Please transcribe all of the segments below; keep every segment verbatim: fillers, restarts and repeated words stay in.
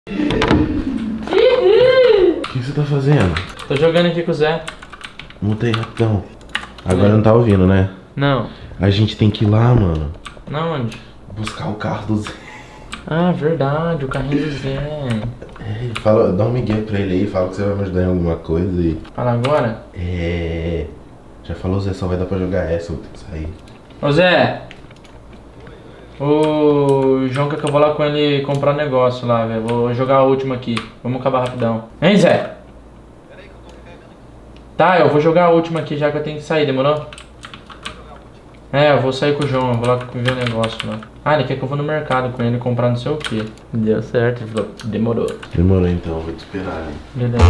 O que você tá fazendo? Tô jogando aqui com o Zé. Mutei rapidão. Agora não tá ouvindo, né? Não. A gente tem que ir lá, mano. Na onde? Buscar o carro do Zé. Ah, verdade, o carrinho do Zé. É, fala, dá um migué pra ele aí, fala que você vai me ajudar em alguma coisa e... Fala agora? É... Já falou, Zé, só vai dar pra jogar essa, eu vou ter que sair. Ô Zé! O João quer que eu vou lá com ele comprar um negócio lá, velho. Vou jogar a última aqui. Vamos acabar rapidão. Hein, Zé? Tá, eu vou jogar a última aqui já que eu tenho que sair, demorou? É, eu vou sair com o João, eu vou lá ver o negócio lá. Ah, ele quer que eu vou no mercado com ele comprar não sei o que. Deu certo, ele falou, demorou. Demorou então, vou te esperar, né? Beleza.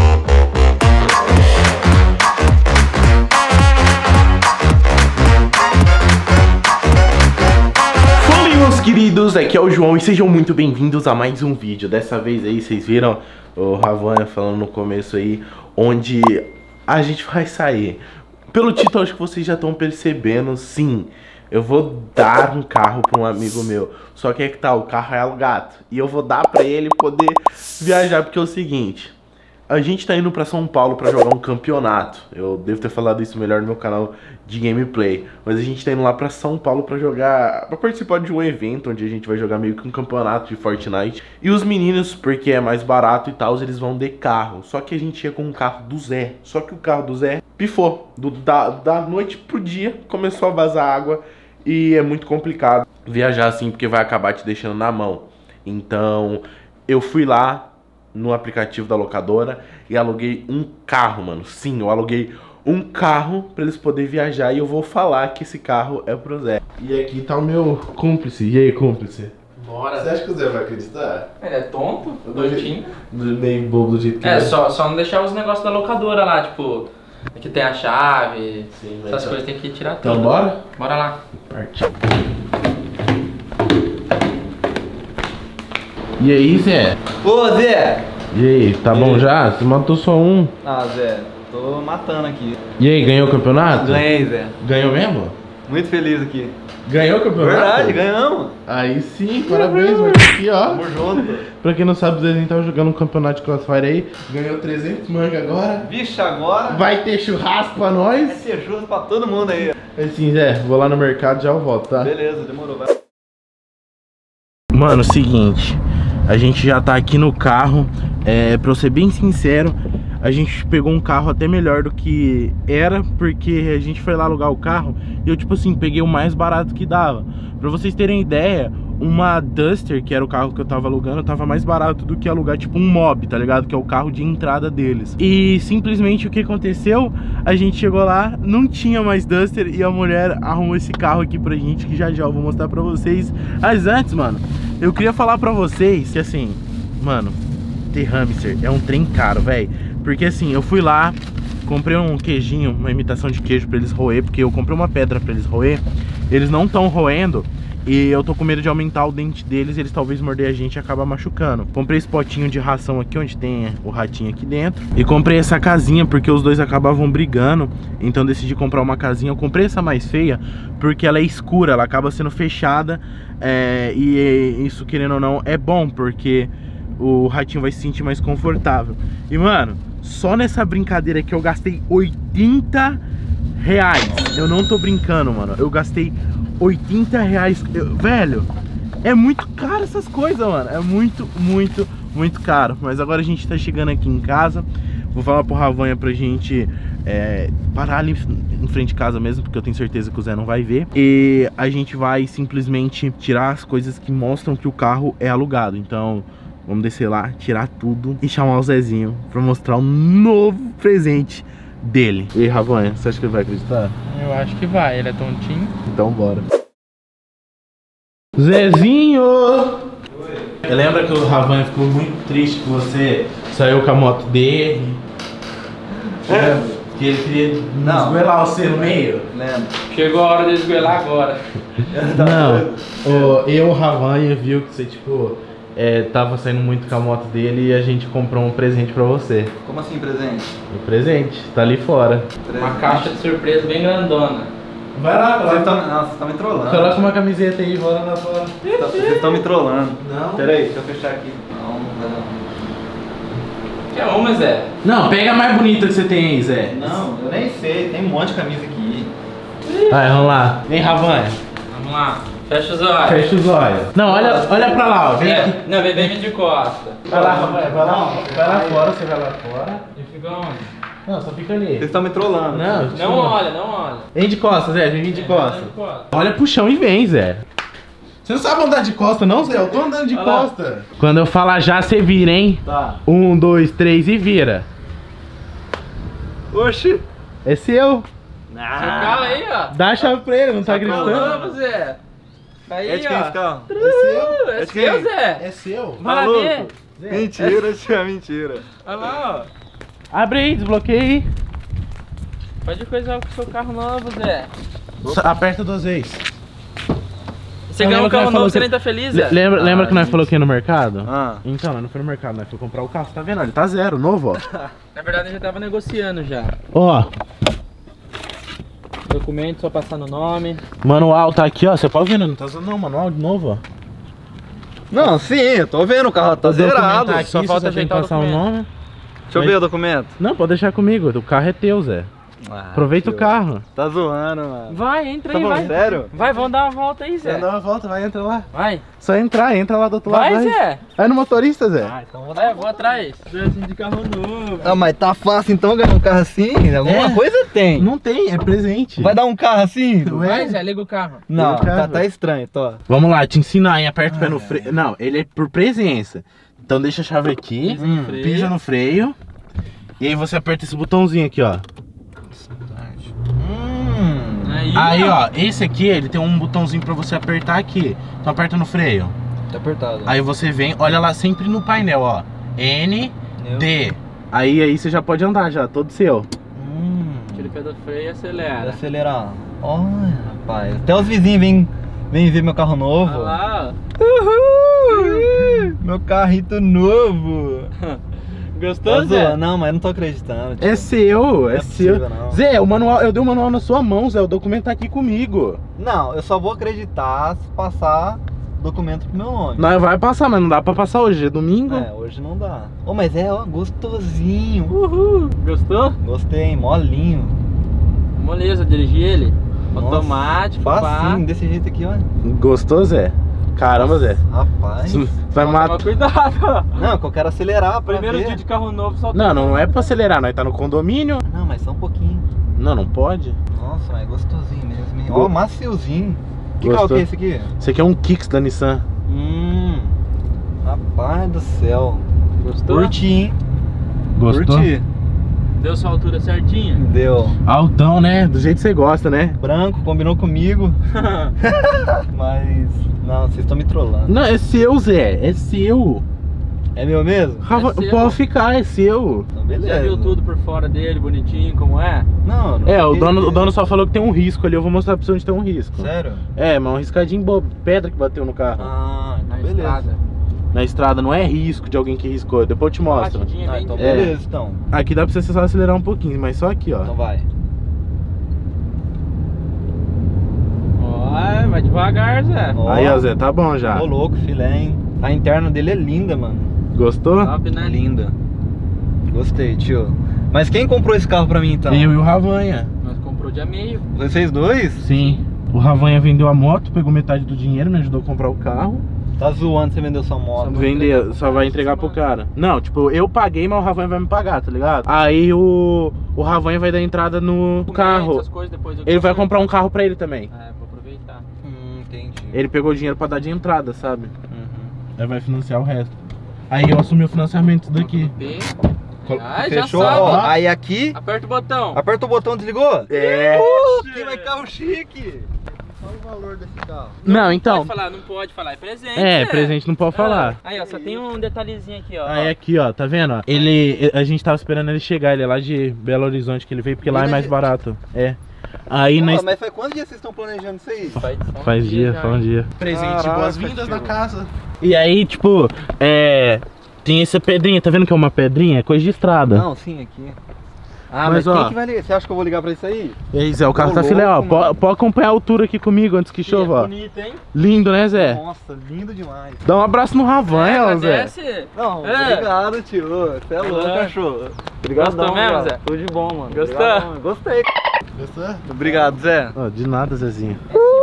Fala aí, meus queridos, aqui é o João e sejam muito bem-vindos a mais um vídeo. Dessa vez aí, vocês viram o Ravanha falando no começo aí, onde a gente vai sair. Pelo título, acho que vocês já estão percebendo, sim, eu vou dar um carro para um amigo meu. Só que é que tá, o carro é alugado. E eu vou dar para ele poder viajar, porque é o seguinte, a gente tá indo para São Paulo para jogar um campeonato. Eu devo ter falado isso melhor no meu canal de gameplay. Mas a gente tá indo lá para São Paulo para jogar, para participar de um evento onde a gente vai jogar meio que um campeonato de Fortnite. E os meninos, porque é mais barato e tal, eles vão de carro. Só que a gente ia com um carro do Zé. Só que o carro do Zé pifou. Do, da, da noite pro dia começou a vazar água. E é muito complicado viajar assim, porque vai acabar te deixando na mão. Então eu fui lá no aplicativo da locadora e aluguei um carro, mano. Sim, eu aluguei um carro pra eles poderem viajar e eu vou falar que esse carro é pro Zé. E aqui tá o meu cúmplice. E aí, cúmplice? Bora. Você acha que o Zé vai acreditar? Ele é tonto? Doidinho? Nem bobo do jeito que É, é. só, só não deixar os negócios da locadora lá, tipo, aqui tem a chave, Sim, essas então. coisas tem que tirar tudo. Então bora? Bora lá. Partiu. E aí, Zé? Ô, Zé! E aí, tá bom já? Você matou só um. Ah, Zé, tô matando aqui. E aí, ganhou o campeonato? Ganhei, Zé. Ganhou mesmo? Muito feliz aqui. Ganhou o campeonato? Verdade, ganhamos. Aí sim, parabéns, mas aqui ó. Tamo junto. Pra quem não sabe, o Zezinho tava jogando um campeonato de Crossfire aí. Ganhou trezentos manga agora. Vixe, agora Vai ter churrasco pra nós. vai ser justo pra todo mundo aí. Assim, Zé, vou lá no mercado já eu volto, tá? Beleza, demorou, vai. Mano, seguinte, a gente já tá aqui no carro. É, pra eu ser bem sincero, a gente pegou um carro até melhor do que era, porque a gente foi lá alugar o carro e eu, tipo assim, peguei o mais barato que dava. Pra vocês terem ideia, uma Duster, que era o carro que eu tava alugando, tava mais barato do que alugar, tipo, um Mob, tá ligado? Que é o carro de entrada deles. E simplesmente o que aconteceu? A gente chegou lá, não tinha mais Duster e a mulher arrumou esse carro aqui pra gente, que já já eu vou mostrar pra vocês. Mas antes, mano, eu queria falar pra vocês que, assim, mano, ter hamster é um trem caro, velho. Porque assim, eu fui lá, comprei um queijinho, uma imitação de queijo pra eles roer, porque eu comprei uma pedra pra eles roer. Eles não estão roendo e eu tô com medo de aumentar o dente deles e eles talvez morder a gente e acabar machucando. Comprei esse potinho de ração aqui, onde tem o ratinho aqui dentro. E comprei essa casinha porque os dois acabavam brigando, então decidi comprar uma casinha. Eu comprei essa mais feia porque ela é escura, ela acaba sendo fechada, é, e isso, querendo ou não, é bom, porque o ratinho vai se sentir mais confortável. E mano, só nessa brincadeira aqui eu gastei oitenta reais. Eu não tô brincando, mano. Eu gastei oitenta reais. Eu, velho, é muito caro essas coisas, mano. É muito, muito, muito caro. Mas agora a gente tá chegando aqui em casa. Vou falar pro Ravanha pra gente é, parar ali em frente de casa mesmo, porque eu tenho certeza que o Zé não vai ver. E a gente vai simplesmente tirar as coisas que mostram que o carro é alugado. Então vamos descer lá, tirar tudo e chamar o Zezinho pra mostrar um novo presente dele. E aí, Ravanha, você acha que ele vai acreditar? Eu acho que vai, ele é tontinho. Então bora. Zezinho! Oi. Lembra que o Ravanha ficou muito triste que você saiu com a moto dele? É. Que ele queria Não. esgoelar você no meio? Lembro. Chegou a hora de esgoelar agora. Não, o, eu, o Ravanha, viu que você, tipo, é, tava saindo muito com a moto dele e a gente comprou um presente pra você. Como assim, presente? Um presente, tá ali fora. Uma caixa de surpresa bem grandona. Vai lá, Vocês estão não, vocês estão me trollando. coloca uma camiseta aí e bora lá fora. Vocês estão me trollando. Não. Pera aí, deixa eu fechar aqui. Não, não vai não. Quer uma, Zé? Não, pega a mais bonita que você tem aí, Zé. Não, eu nem sei, tem um monte de camisa aqui. Vai, vamos lá. Vem, Ravanha. Vamos lá. Fecha os olhos. Fecha os olhos. Não, olha, olha pra lá, ó. Vem É, aqui. não, vem, vem de costa. Vai lá, Ravanha, vai lá. Vai lá fora, você vai lá fora. E fica onde? Não, só fica Vocês ali. estão me trollando. Não, Não olha, não olha. Vem de costas, Zé, vem de costas. Vem de costa. Olha pro chão e vem, Zé. Você não sabe andar de costa não, Zé? Eu tô andando de Olha lá. costa. Quando eu falar já, você vira, hein? Tá. Um, dois, três e vira. Oxi. É seu. Cala aí, ó. Dá a chave pra ele, não tá Colando, gritando? Zé. Aí, É de quem ó. esse carro? É seu. É É de seu, quem? Zé. É seu. Vai lá Maluco. ver. Zé. Mentira, tia, mentira. Olha lá, ó. Abre aí, desbloqueia aí. Pode coisar com o seu carro novo, Zé. Só aperta duas vezes. Você Não, ganhou um lembra que carro nós novo, falou você que- nem tá feliz, Zé? Lembra, lembra Ah, que nós gente. falou que ia no mercado? Ah. Então, nós não foi no mercado, nós foi comprar o carro. Você tá vendo? Ele tá zero, novo, ó. Na verdade, eu já tava negociando já. Ó, Documento, só passar no nome. manual tá aqui, ó. Você pode ver, não tá usando não, manual de novo, ó. Não, sim, eu tô vendo, o carro tá O documento zerado. tá aqui, só você falta tem que ajeitar o passar o documento. nome. Deixa eu ver o documento. Não, pode deixar comigo, o carro é teu, Zé. Ah, Aproveita o tio. carro. Tá zoando, mano. Vai, entra Tá aí, falando vai. sério? Vai, vamos dar uma volta aí, Zé. Dá uma volta, vai, entra lá. Vai. Só entrar, entra lá do outro Vai, lado. Zé. Vai no motorista, Zé. Ah, então vou Vai, vou atrás. Assim de carro novo. Ah, mas tá fácil então ganhar um carro assim? Alguma É. coisa tem. Não tem, é presente. Vai dar um carro assim? Ué? Vai, Zé, liga o carro. Não, Liga o tá, carro. tá estranho, tô. Vamos lá, te ensinar, hein? Aperta o pé no freio. Não, ele é por presença. Então deixa a chave aqui, Pisa no freio. pisa no freio. E aí você aperta esse botãozinho aqui, ó. Hum. Aí, Aí, ó, esse aqui, ele tem um botãozinho pra você apertar aqui. Então aperta no freio. Tá apertado. Aí você vem, olha lá sempre no painel, ó. N, Meu. D. Aí, aí você já pode andar já, todo seu. Hum. Tira o pé do freio e Vou acelera. acelerar. Olha, rapaz. Até os vizinhos vêm, vêm ver meu carro novo. Olha lá, Uhul! Meu carrito novo. ó. Tá Gostou, zoando? Zé? Não, mas eu não tô acreditando. tio. É seu, é, é seu. possível, não. Zé, o manual, eu dei o manual na sua mão, Zé. O documento tá aqui comigo. Não, eu só vou acreditar se passar documento pro meu nome. Nós vai passar, mas não dá pra passar hoje, é domingo. É, hoje não dá. Ô, mas é, ó, gostosinho. Uhul. Gostou? Gostei, hein? Molinho. Moleza, dirigir ele. Nossa, Automático, pá. facinho, desse jeito aqui, ó. Gostou, Zé? Caramba, Zé. Rapaz. Vai Só matar. toma cuidado. Não, que eu quero acelerar pra Primeiro ver. dia de carro novo, só Não, não é pra acelerar, nós tá no condomínio. Não, mas só um pouquinho. Não, não pode. Nossa, mas gostosinho mesmo, hein? Go- Ó, maciozinho. Que Gostou? carro que é esse aqui? Esse aqui é um Kicks da Nissan. Hum. Rapaz do céu. Gostou? Curti, hein? Gostou? Curti. Deu sua altura certinha? Deu. Altão, né? Do jeito que você gosta, né? Branco, combinou comigo. Mas. Não, vocês estão me trollando. Não, é seu, Zé. É seu. É meu mesmo? Rafa, seu. pode ficar, é seu. Então, beleza. Já viu tudo por fora dele, bonitinho, como é? Não, não. É, o vi. dono, o dono só falou que tem um risco ali. Eu vou mostrar pra você onde tem um risco. Sério? É, mas um riscadinho bobo. Pedra que bateu no carro. Ah, então Na beleza. estrada. Na estrada, não é risco de alguém que riscou. Depois eu te mostro. Batidinha Ah, bem então de- É. beleza, então. Aqui dá pra você só acelerar um pouquinho, mas só aqui, ó. Então vai. Ó, vai devagar, Zé. Ó. Aí, ó, Zé, tá bom já. Ô, louco, filé, hein? A interna dele é linda, mano. Gostou? Top, né? Linda. Gostei, tio. Mas quem comprou esse carro pra mim, então? Eu e o Ravanha. Nós comprou dia meio. Vocês dois? Sim. O Ravanha vendeu a moto, pegou metade do dinheiro, me ajudou a comprar o carro. Tá zoando, você vendeu sua moto. Só Vender, só vai entregar pro cara. Não, tipo, eu paguei, mas o Ravanha vai me pagar, tá ligado? Aí o, o Ravanha vai dar entrada no carro. Essas coisas, depois eu Ele vai conserto. comprar um carro pra ele também. É, vou aproveitar. Hum, entendi. Ele pegou dinheiro pra dar de entrada, sabe? Uhum. Aí vai financiar o resto. Aí eu assumi o financiamento disso daqui. P. Col- Ah, já Fechou? sabe. Ó, aí aqui, Aperta o botão. aperta o botão, desligou? É. Uh, que mais carro chique. Olha o valor desse carro. Não, então. Pode falar, não pode falar, é presente. É, né? presente não pode Ah, falar. Aí, ó, só tem um detalhezinho aqui, ó. Aí aqui, ó, tá vendo? ó? Ele, a gente tava esperando ele chegar, ele é lá de Belo Horizonte que ele veio, porque lá é mais barato. É. Aí Pô, nós... mas faz quantos dias vocês estão planejando isso aí? Faz, Faz dia, já. faz um dia. Presente, Caraca, boas-vindas tio. na casa. E aí, tipo, é... tem essa pedrinha, tá vendo que é uma pedrinha? É coisa de estrada. Não, sim, aqui. Ah, mas, mas, ó, quem que vai ligar? Você acha que eu vou ligar pra isso aí? E aí, Zé, o carro Ô, tá filé, ó. louco, Pode, mano. pode acompanhar a altura aqui comigo antes que chova, ó. Bonito, hein? Lindo, né, Zé? Nossa, lindo demais. Dá um abraço no Ravanha, ó, Zé. Desce. Não, É. obrigado, tio. Você é louco, É. cachorro. Obrigado, Gostou mesmo, cara. Zé? Tudo de bom, mano. Gostou? Obrigado, mano. Gostei. Gostou? Obrigado, Zé. Ó, de nada, Zezinho.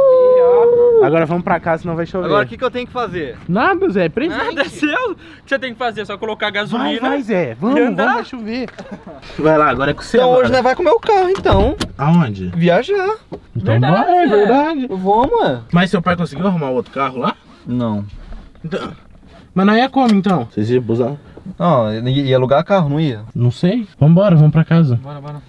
Ó. Agora vamos pra cá, senão vai chover. Agora o que, que eu tenho que fazer? Nada, Zé, é presente. Nada, é seu. O que você tem que fazer? É só colocar Vai, gasolina. vai, Zé. Vamos, E vamos, andar? vai chover. Vai lá, agora é com você Então agora. hoje nós vai comer o carro, então. Aonde? Viajar. Então Verdade, vai, é Zé. verdade. Vamos, mano. Mas seu pai conseguiu arrumar outro carro lá? Não. Então... Mas não ia como, então? Vocês iam busar? Não, ia alugar carro, não ia? Não sei. Vambora, vamos pra casa. Bora, bora.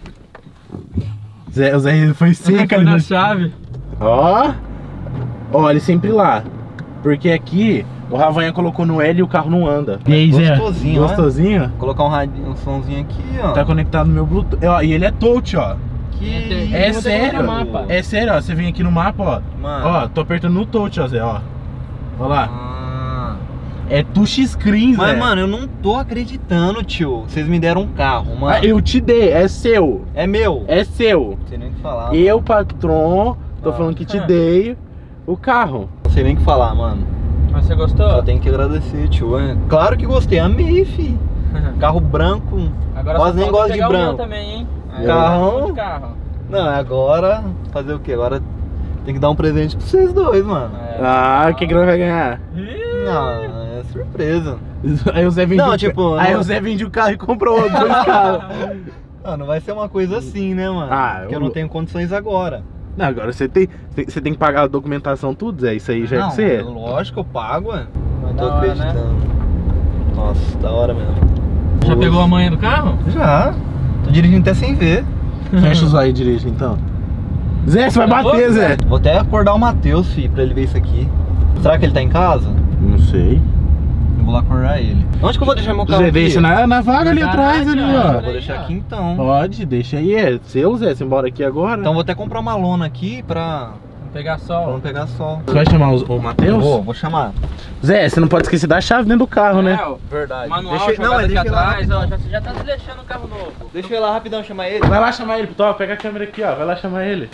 Zé, o Zé ele foi seco ali na no... chave. Ó. Ó, ele sempre lá. Porque aqui o Ravanha colocou no L e o carro não anda. E aí, Zé? Gostosinho, Gostosinho? Vou colocar um, radinho, um somzinho aqui, ó. Tá conectado no meu Bluetooth. Ó, e ele é touch, ó. Que... É Vou sério, colocar mapa. é sério, ó. Você vem aqui no mapa, ó. Mano. Ó, tô apertando no touch, ó, Zé, ó. Ó lá. Ah. É touch screen, Zé. Mas, mano, eu não tô acreditando, tio. Vocês me deram um carro, mano. Ah, eu te dei, é seu. É meu. É seu. Não sei nem o que falar. Eu, patrão, tô Ah. falando que te dei o carro. Não sei nem o que falar, mano. Mas você Só gostou? tenho que agradecer, tio. É. Claro que gostei, amei, fi. Carro branco. Agora Quase só nem falta gosto de pegar o meu branco. também, hein? Aí Carrão. eu gosto de carro. Não, agora fazer o quê? Agora tem que dar um presente pra vocês dois, mano. É. Ah, o que que nós vai ganhar? Não, é surpresa. Aí o Zé vende Não, o... tipo, Aí não- o Zé vende o carro e comprou outro dois carros. Ah, não vai ser uma coisa assim, né, mano? Ah, Porque eu eu- não tenho condições agora. Não, agora você tem, você tem que pagar a documentação tudo, Zé. Isso aí já é não, com você. lógico, eu pago, ué. Não tô Da hora, né? acreditando. Nossa, da hora mesmo. Já pegou a manha do carro? Já. Tô dirigindo até sem ver. Fecha os olhos e dirige, então. Zé, você vai Tá bater, louco, Zé. Vou até acordar o Matheus, fi, pra ele ver isso aqui. Será que ele tá em casa? Não sei. Eu vou lá acordar ele. Onde que eu vou deixar meu carro Zé, aqui? deixa na, na vaga ali Na atrás, garagem, ali, ó. ó. Eu vou deixar aqui então. Pode, deixa aí. É seu, Zé. Você embora aqui agora. Então vou até comprar uma lona aqui pra, Vamos pegar pra sol. não pegar sol. Você vai chamar o, o Matheus? Vou, vou chamar. Zé, você não pode esquecer da chave dentro do carro, né? É, ó, Verdade. manual, Deixa, jogado não, mas aqui deixa eu ir lá atrás, ó, rapidão. já, já tá desleixando o carro novo. Deixa eu ir lá rapidão chamar ele. Vai lá chamar ele, Tó. Pega a câmera aqui, ó. Vai lá chamar ele.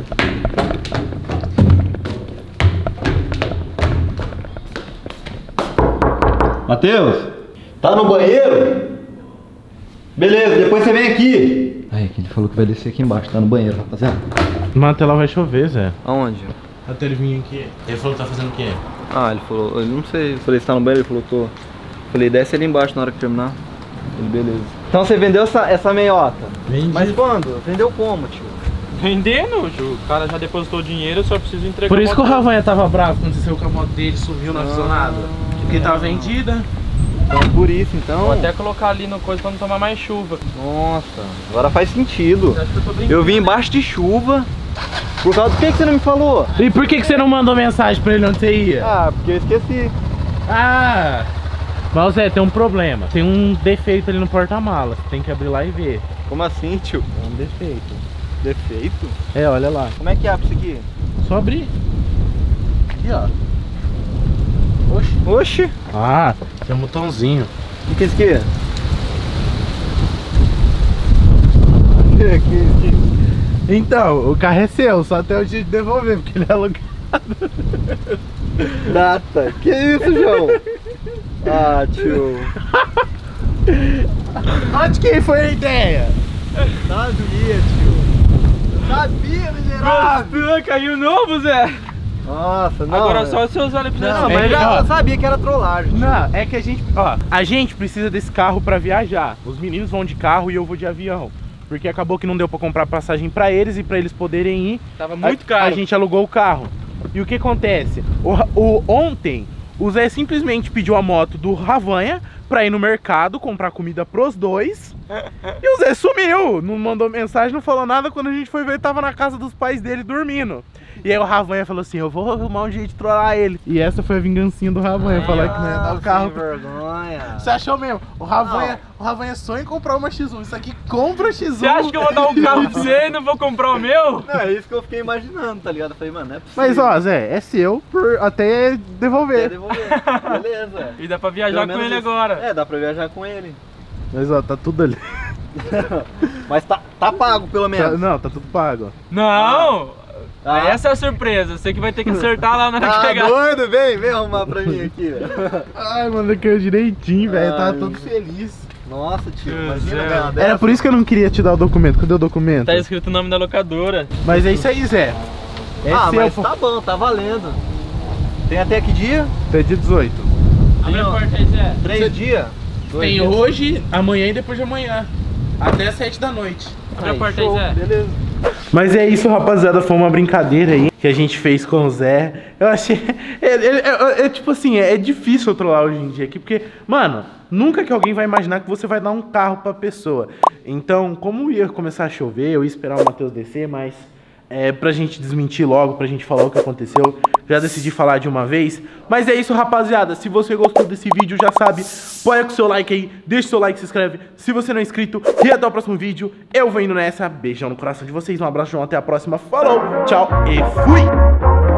Matheus, tá no banheiro? Beleza, depois você vem aqui. Aí, que ele falou que vai descer aqui embaixo, tá no banheiro, rapaziada. Mano, até lá vai chover, Zé. Aonde? Até ele vir aqui. Ele falou que tá fazendo o quê? Ah, ele falou, eu não sei, eu falei, você tá no banheiro? Ele falou, tô. Falei, desce ali embaixo na hora que terminar. Ele, beleza. Então você vendeu essa, essa meiota? Vendi. Mas quando? Vendeu como, tio? Vendendo, o cara já depositou o dinheiro, eu só preciso entregar. Por isso que o moto. Ravanha tava bravo quando você saiu com a moto dele, sumiu na acionada. Porque tava vendida. Então, por isso, então. Vou até colocar ali no coisa pra não tomar mais chuva. Nossa, agora faz sentido. Eu acho que eu tô brincando. Eu vim embaixo de chuva. Por causa do que, que você não me falou? E por que, que você não mandou mensagem pra ele onde você ia? Ah, porque eu esqueci. Ah! Mas Zé, tem um problema. Tem um defeito ali no porta-malas. Tem que abrir lá e ver. Como assim, tio? É um defeito. Defeito? É, olha lá. Como é que abre isso aqui? Só abrir. Aqui, ó. Oxi. Oxi, Ah, tem um botãozinho. o que é isso aqui? Que, que, que... Então, o carro é seu, só até o dia de devolver, porque ele é alugado. Data, que isso, João? Ah, tio. Onde que foi a ideia? Sabia, tio. Eu sabia, miserável. Gostou? Caiu novo, Zé? Nossa, não. Agora é- só os seus olhos precisam Não, É mas que, já ó, eu sabia que era trollagem. Não, é que a gente, ó, a gente precisa desse carro pra viajar. Os meninos vão de carro e eu vou de avião. Porque acabou que não deu pra comprar passagem pra eles e pra eles poderem ir. Tava muito a, caro. A gente alugou o carro. E o que acontece? O, o, ontem, o Zé simplesmente pediu a moto do Ravanha pra ir no mercado comprar comida pros dois. E o Zé sumiu. Não mandou mensagem, não falou nada. Quando a gente foi ver, ele tava na casa dos pais dele dormindo. E aí o Ravanha falou assim, eu vou arrumar um jeito de trollar ele. E essa foi a vingancinha do Ravanha, falar que não ia dar o carro. Sem vergonha. Você achou mesmo? O Ravanha, o Ravanha sonha em comprar uma X um. Isso aqui compra o X um. Você acha que eu vou dar um carro pra você e não vou comprar o meu? Não, é isso que eu fiquei imaginando, tá ligado? Eu falei, mano, não é possível. Mas ó, Zé, é seu por até Quer devolver. devolver. Beleza. E dá pra viajar Pelo com menos ele isso. agora. É, dá pra viajar com ele. Mas ó, tá tudo ali. Mas tá, tá pago, pelo Tá- menos. não, tá tudo pago. Não! Ah. Essa é a surpresa. Você que vai ter que acertar lá na hora que Tá pegar. doido? Vem, vem arrumar pra mim aqui. Ai, mano, caiu direitinho, velho. Eu tava Ai, todo meu. feliz. Nossa, tio, Deus imagina céu. ganhar uma dessa. Era por isso que eu não queria te dar o documento. Cadê o documento? Tá escrito o nome da locadora. Mas é isso aí, Zé. É Ah, seu, mas pô. tá bom, tá valendo. Tem até que dia? Até dia dezoito. Abre a ó. porta aí, Zé. Três dias? Dois Tem dias? hoje, amanhã e depois de amanhã. Até as sete da noite. Abre a Aí, porta aí, show, Zé. beleza. Mas é isso, rapaziada. Foi uma brincadeira aí que a gente fez com o Zé. Eu achei. É, é- é- é tipo assim, é, é difícil trollar hoje em dia aqui, porque, mano, nunca que alguém vai imaginar que você vai dar um carro pra pessoa. Então, como ia começar a chover, eu ia esperar o Matheus descer, mas é pra gente desmentir logo, pra gente falar o que aconteceu. Já decidi falar de uma vez. Mas é isso, rapaziada. Se você gostou desse vídeo, já sabe, põe com o seu like aí, deixa o seu like, se inscreve. Se você não é inscrito, e até o próximo vídeo. Eu vou indo nessa. Beijão no coração de vocês. Um abraço, João. Até a próxima. Falou, tchau e fui!